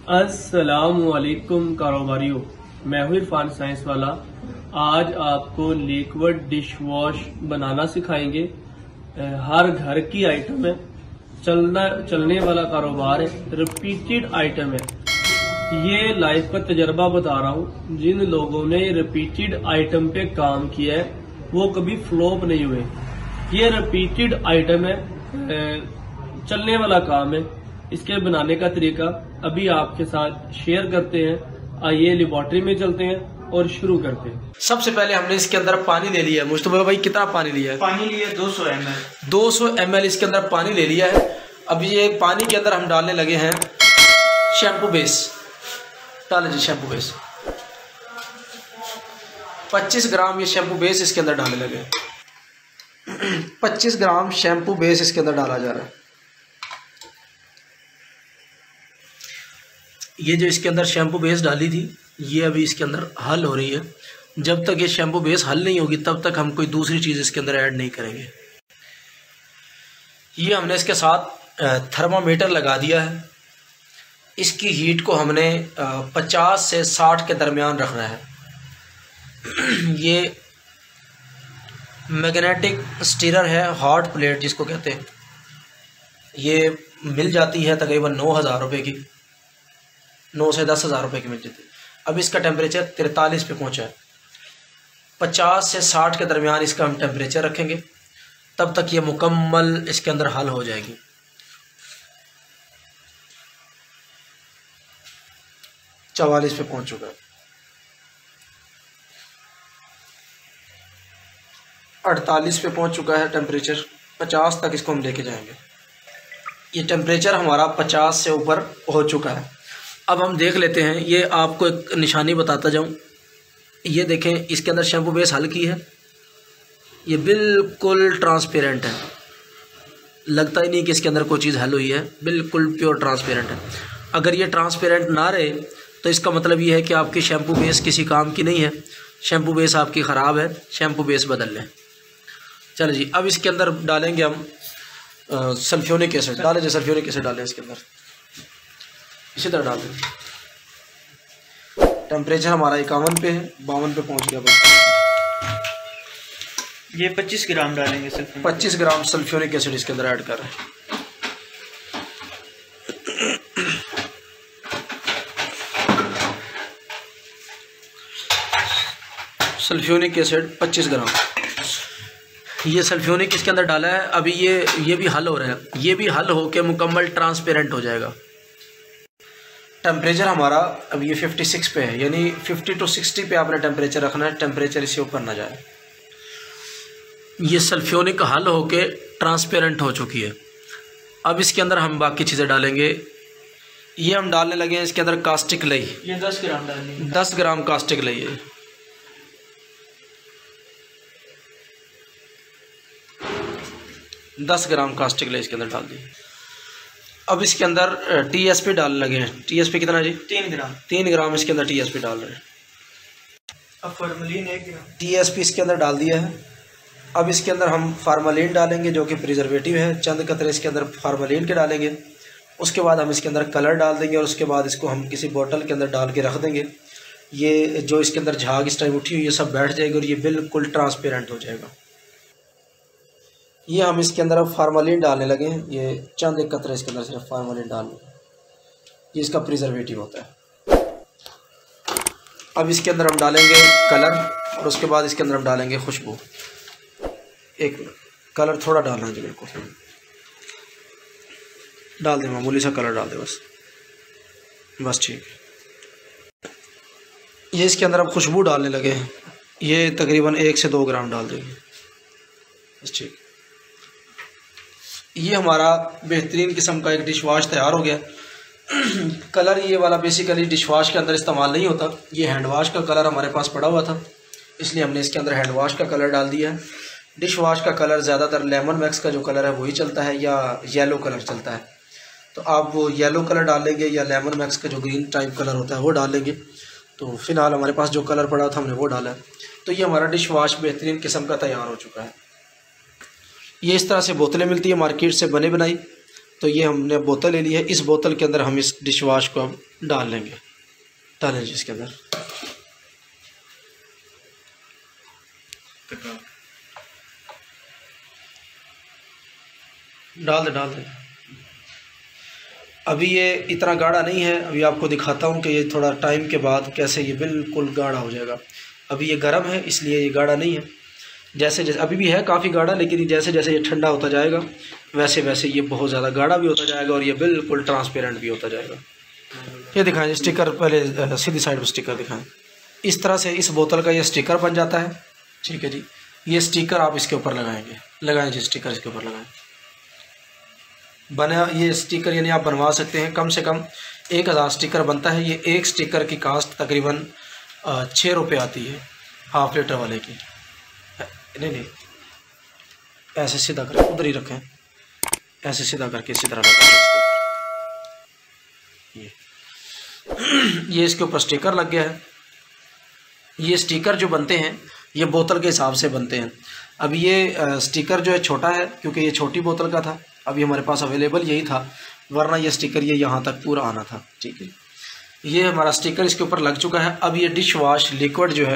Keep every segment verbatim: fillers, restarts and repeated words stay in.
अस्सलामुअलैकुम कारोबारियों, मैं हूं इरफान साइंस वाला। आज आपको लिक्विड डिश वॉश बनाना सिखाएंगे। हर घर की आइटम है, चलना चलने वाला कारोबार है, रिपीटेड आइटम है। ये लाइफ का तजर्बा बता रहा हूँ। जिन लोगों ने रिपीटेड आइटम पे काम किया है वो कभी फ्लॉप नहीं हुए। ये रिपीटेड आइटम है, चलने वाला काम है। इसके बनाने का तरीका अभी आपके साथ शेयर करते हैं। आइए लेबोरेटरी में चलते हैं और शुरू करते हैं। सबसे पहले हमने इसके अंदर पानी ले लिया है। मुस्तफा भाई कितना पानी लिया है? पानी लिया दो सौ एम एल दो सौ एम एल इसके अंदर पानी ले लिया है। अब ये पानी के अंदर हम डालने लगे हैं शैम्पू बेस। डाले जी शैम्पू बेस, पच्चीस ग्राम ये शैम्पू बेस इसके अंदर डालने लगे। पच्चीस ग्राम शैम्पू बेस इसके अंदर डाला जा रहा है। ये जो इसके अंदर शैम्पू बेस डाली थी ये अभी इसके अंदर हल हो रही है। जब तक ये शैम्पू बेस हल नहीं होगी तब तक हम कोई दूसरी चीज़ इसके अंदर ऐड नहीं करेंगे। ये हमने इसके साथ थर्मामीटर लगा दिया है। इसकी हीट को हमने पचास से साठ के दरमियान रखना है। ये मैग्नेटिक स्टीरर है, हॉट प्लेट जिसको कहते हैं। ये मिल जाती है तकरीबन नौ हज़ार रुपये की, नौ से दस हज़ार रुपये की मिल जाती है। अब इसका टेम्परेचर तिरतालीस पे पहुंचा है। पचास से साठ के दरमियान इसका हम टेम्परेचर रखेंगे, तब तक ये मुकम्मल इसके अंदर हल हो जाएगी। चवालीस पे पहुंच चुका है। अड़तालीस पे पहुंच चुका है टेम्परेचर। पचास तक इसको हम लेके जाएंगे। ये टेम्परेचर हमारा पचास से ऊपर पहुंच चुका है। अब हम देख लेते हैं। ये आपको एक निशानी बताता जाऊं। ये देखें, इसके अंदर शैम्पू बेस हल्की है। ये बिल्कुल ट्रांसपेरेंट है, लगता ही नहीं कि इसके अंदर कोई चीज़ हल हुई है। बिल्कुल प्योर ट्रांसपेरेंट है। अगर ये ट्रांसपेरेंट ना रहे तो इसका मतलब ये है कि आपकी शैम्पू बेस किसी काम की नहीं है। शैम्पू बेस आपकी ख़राब है, शैम्पू बेस बदल लें। चलो जी, अब इसके अंदर डालेंगे हम सल्फ्यूरिक एसिड। डालें जी सल्फ्यूरिक एसिड डालें इसके अंदर, इसी तरह डाल दें। टेम्परेचर हमारा इक्यावन पे है, बावन पे पहुंच गया बस। ये पच्चीस ग्राम डालेंगे सल्फ्यूरिक पच्चीस ग्राम सल्फ्यूरिक एसिड इसके अंदर ऐड कर रहे हैं। सल्फ्यूरिक एसिड पच्चीस ग्राम। ये सल्फ्यूरिक इसके अंदर डाला है। अभी ये ये भी हल हो रहा है। ये भी हल होकर मुकम्मल ट्रांसपेरेंट हो जाएगा। टेम्परेचर हमारा अब ये छप्पन पे है, यानी पचास टू साठ पे आपने टेम्परेचर रखना है। टेम्परेचर इससे ऊपर ना जाए। ये सल्फ्यूरिक हल होके ट्रांसपेरेंट हो चुकी है। अब इसके अंदर हम बाकी चीज़ें डालेंगे। ये हम डालने लगे हैं इसके अंदर कास्टिक लई। ये दस ग्राम डालेंगे। दस ग्राम कास्टिक लई है। दस ग्राम कास्टिक लई इसके अंदर डाल दी। अब इसके अंदर टीएसपी डालने लगे हैं। टीएसपी कितना जी? तीन ग्राम। तीन ग्राम इसके अंदर टीएसपी डाल रहे हैं। अब फार्मलिन एक ग्राम। टीएसपी इसके अंदर डाल दिया है। अब इसके अंदर हम फार्मलिन डालेंगे जो कि प्रिजर्वेटिव है। चंद कतरे इसके अंदर फार्मलिन के डालेंगे। उसके बाद हम इसके अंदर कलर डाल देंगे और उसके बाद इसको हम किसी बोतल के अंदर डाल के रख देंगे। ये जो इसके अंदर झाग इस टाइम उठी हुई ये सब बैठ जाएगी और ये बिल्कुल ट्रांसपेरेंट हो जाएगा। ये हम इसके अंदर अब फार्मलिन डालने लगे हैं। ये चंद एक कतरे इसके अंदर सिर्फ फार्मलिन डाल, ये इसका प्रिजर्वेटिव होता है। अब इसके अंदर हम डालेंगे कलर और उसके बाद इसके अंदर हम डालेंगे खुशबू। एक कलर थोड़ा डालना है जी, बिल्कुल डाल दें, मामूली सा कलर डाल दें बस बस ठीक है। ये इसके अंदर अब खुशबू डालने लगे हैं। ये तकरीबन एक से दो ग्राम डाल देंगे बस ठीक। ये हमारा बेहतरीन किस्म का एक डिश वॉश तैयार हो गया। कलर ये वाला बेसिकली डिश वॉश के अंदर इस्तेमाल नहीं होता। ये हैंड वॉश का कलर हमारे पास पड़ा हुआ था, इसलिए हमने इसके अंदर हैंड वॉश का कलर डाल दिया है। डिश वॉश का कलर ज़्यादातर लेमन मैक्स का जो कलर है वही चलता है या येलो कलर चलता है। तो आप वो येलो कलर डालेंगे या लेमन मैक्स का जो ग्रीन टाइप कलर होता है वो डालेंगे। तो फ़िलहाल हमारे पास जो कलर पड़ा था हमने वो डाला है। तो ये हमारा डिश वॉश बेहतरीन किस्म का तैयार हो चुका है। ये इस तरह से बोतलें मिलती है मार्केट से बने बनाई। तो ये हमने बोतल ले ली है। इस बोतल के अंदर हम इस डिश वाश को अब डाल लेंगे। डालें जी इसके अंदर। डाल दे डाल दे। अभी ये इतना गाढ़ा नहीं है, अभी आपको दिखाता हूँ कि ये थोड़ा टाइम के बाद कैसे ये बिल्कुल गाढ़ा हो जाएगा। अभी ये गर्म है इसलिए ये गाढ़ा नहीं है। जैसे जैसे अभी भी है काफ़ी गाढ़ा, लेकिन जैसे जैसे ये ठंडा होता जाएगा वैसे वैसे ये बहुत ज़्यादा गाढ़ा भी होता जाएगा और ये बिल्कुल ट्रांसपेरेंट भी होता जाएगा। ये दिखाएं स्टिकर, पहले सीधी साइड पर स्टिकर दिखाएं। इस तरह से इस बोतल का ये स्टिकर बन जाता है। ठीक है जी, ये स्टिकर आप इसके ऊपर लगाएंगे। लगाएं जी स्टिकर इसके ऊपर लगाएं। बना ये स्टिकर यानी आप बनवा सकते हैं। कम से कम एक हज़ार स्टिकर बनता है। ये एक स्टिकर की कास्ट तकरीबन छः रुपये आती है हाफ लीटर वाले की। नहीं नहीं ऐसे सीधा करके उधर ही रखें, ऐसे सीधा करके इसी तरह रखें। ये ये इसके ऊपर स्टिकर लग गया है। ये स्टिकर जो बनते हैं ये बोतल के हिसाब से बनते हैं। अब ये स्टिकर जो है छोटा है क्योंकि ये छोटी बोतल का था। अभी हमारे पास अवेलेबल यही था, वरना ये स्टिकर ये यहाँ तक पूरा आना था। ठीक है, ये हमारा स्टिकर इसके ऊपर लग चुका है। अब ये डिश वॉश लिक्विड जो है,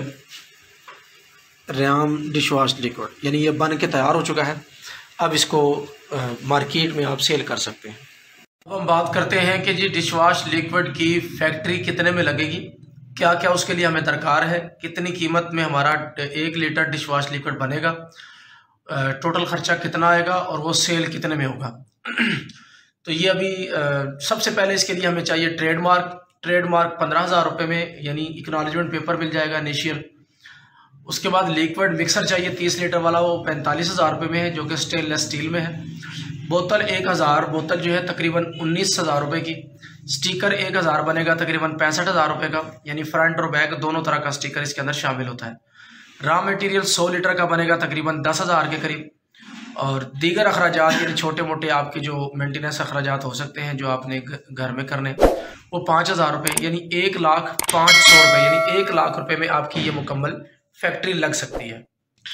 रयाम डिश वॉश लिक्विड, यानी ये बन के तैयार हो चुका है। अब इसको आ, मार्केट में आप सेल कर सकते हैं। अब हम बात करते हैं कि जी डिश वॉश लिक्विड की फैक्ट्री कितने में लगेगी, क्या क्या उसके लिए हमें दरकार है, कितनी कीमत में हमारा एक लीटर डिश वॉश लिक्विड बनेगा, टोटल खर्चा कितना आएगा और वो सेल कितने में होगा। तो ये अभी आ, सबसे पहले इसके लिए हमें चाहिए ट्रेडमार्क। ट्रेडमार्क पंद्रह हज़ार रुपये में यानी इकनॉलेजमेंट पेपर मिल जाएगा इनिशियल। उसके बाद लिक्विड मिक्सर चाहिए तीस लीटर वाला, वो पैंतालीस हज़ार रुपये में है जो कि स्टेनलेस स्टील में है। बोतल एक हज़ार बोतल जो है तकरीबन उन्नीस हज़ार रुपये की। स्टिकर एक हज़ार बनेगा तकरीबन पैंसठ हज़ार रुपये का, यानी फ्रंट और बैक दोनों तरह का स्टिकर इसके अंदर शामिल होता है। रॉ मटेरियल सौ लीटर का बनेगा तकरीबन दस हज़ार के करीब। और दीगर अखराजात यानी छोटे मोटे आपके जो मेंटेनेंस अखराजात हो सकते हैं जो आपने घर में करने, वो पाँच हज़ार रुपये यानी एक लाख पाँच सौ रुपये यानी एक लाख रुपये में आपकी ये मुकम्मल फैक्ट्री लग सकती है।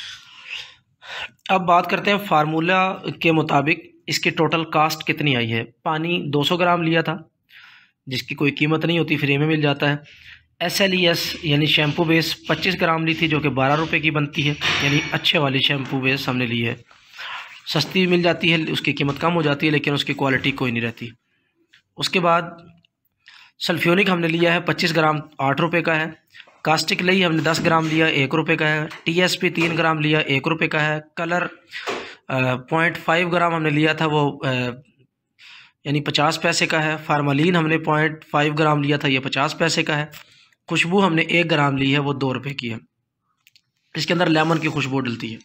अब बात करते हैं फार्मूला के मुताबिक इसकी टोटल कास्ट कितनी आई है। पानी दो सौ ग्राम लिया था जिसकी कोई कीमत नहीं होती, फ्री में मिल जाता है। एस एल ई एस यानी शैम्पू बेस पच्चीस ग्राम ली थी जो कि बारह रुपये की बनती है, यानी अच्छे वाली शैम्पू बेस हमने ली है। सस्ती मिल जाती है, उसकी कीमत कम हो जाती है लेकिन उसकी क्वालिटी कोई नहीं रहती। उसके बाद सल्फ्यूनिक हमने लिया है पच्चीस ग्राम, आठ रुपये का है। कास्टिक लई हमने दस ग्राम लिया, एक रुपये का है। टी एस पी तीन ग्राम लिया, एक रुपये का है। कलर पॉइंट फाइव ग्राम हमने लिया था, वो आ, यानी पचास पैसे का है। फार्मालीन हमने पॉइंट फाइव ग्राम लिया था, ये पचास पैसे का है। खुशबू हमने एक ग्राम ली है, वो दो रुपये की है। इसके अंदर लेमन की खुशबू डलती है।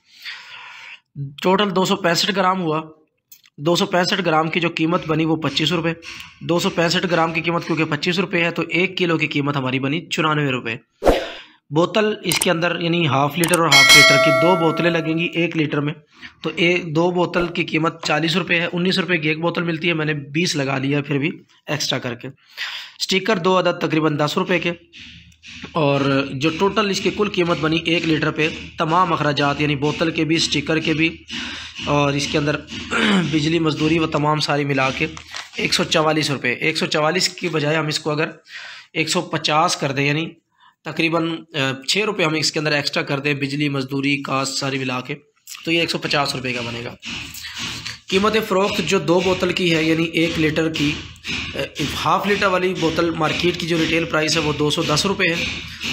टोटल दो सौ पैंसठ ग्राम हुआ। दो सौ पैंसठ ग्राम की जो कीमत बनी वो पच्चीस रुपये। दो सौ पैंसठ ग्राम की कीमत क्योंकि पच्चीस रुपये है तो एक किलो की कीमत हमारी बनी चौरानवे रुपये। बोतल इसके अंदर यानी हाफ लीटर और हाफ लीटर की दो बोतलें लगेंगी एक लीटर में, तो एक दो बोतल की कीमत चालीस रुपये है। उन्नीस रुपये की एक बोतल मिलती है, मैंने बीस लगा लिया फिर भी एक्स्ट्रा करके। स्टिकर दो अदद तकरीबन दस रुपये के। और जो टोटल इसकी कुल कीमत बनी एक लीटर पे तमाम अखराजात यानी बोतल के भी स्टिकर के भी और इसके अंदर बिजली मजदूरी व तमाम सारी मिला के एक सौ चवालीस रुपये। एक सौ चवालीस की बजाय हम इसको अगर एक सौ पचास कर दें यानी तकरीबन छः रुपये हम इसके अंदर एक्स्ट्रा कर दें बिजली मजदूरी कास्ट सारी मिला के, तो ये एक सौ पचास रुपये का बनेगा। कीमत फ़रोख्त जो दो बोतल की है यानी एक लीटर की, हाफ़ लीटर वाली बोतल मार्केट की जो रिटेल प्राइस है वो दो सौ दस रुपये है।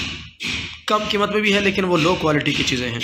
कम कीमत में भी है लेकिन वो लो क्वालिटी की चीज़ें हैं।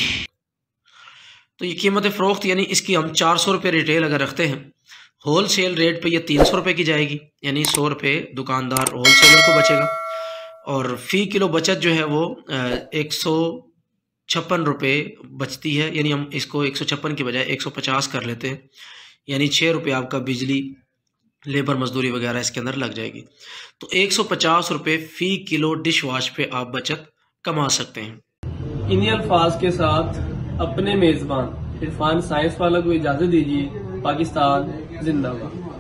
तो ये कीमत फ़रोख्त यानी इसकी हम चार सौ रुपये रिटेल अगर रखते हैं, होल सेल रेट पे ये तीन सौ रुपये की जाएगी, यानी सौ रुपये दुकानदार होल सेलर को बचेगा। और फ़ी किलो बचत जो है वो एक सौ छप्पन रुपये बचती है, यानी हम इसको एक सौ छप्पन की बजाय एक सौ पचास कर लेते हैं, यानी छः रुपये आपका बिजली लेबर मजदूरी वगैरह इसके अंदर लग जाएगी। तो एक सौ पचास रुपये फ़ी किलो डिश वॉश पे आप बचत कमा सकते हैं। इन्हीं अल्फाज के साथ अपने मेज़बान इरफान साइंस वाला को इजाज़त दीजिए। पाकिस्तान जिंदाबाद।